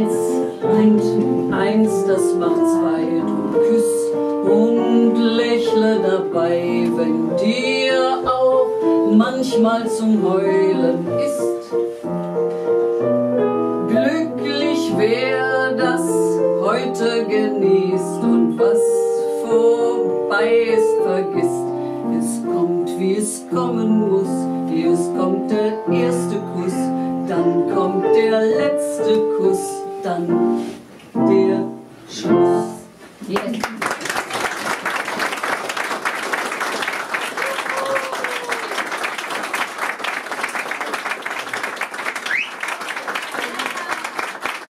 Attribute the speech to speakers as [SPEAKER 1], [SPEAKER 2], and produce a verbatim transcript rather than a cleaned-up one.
[SPEAKER 1] Eins meint eins, das macht zwei. Du küss und lächle dabei, wenn dir auch manchmal zum Heulen ist. Glücklich wer das heute genießt und was vorbei ist, vergisst. Es kommt, wie es kommen muss. Erst kommt der erste Kuss, dann kommt der letzte Kuss, dann der Schluss. Yeah.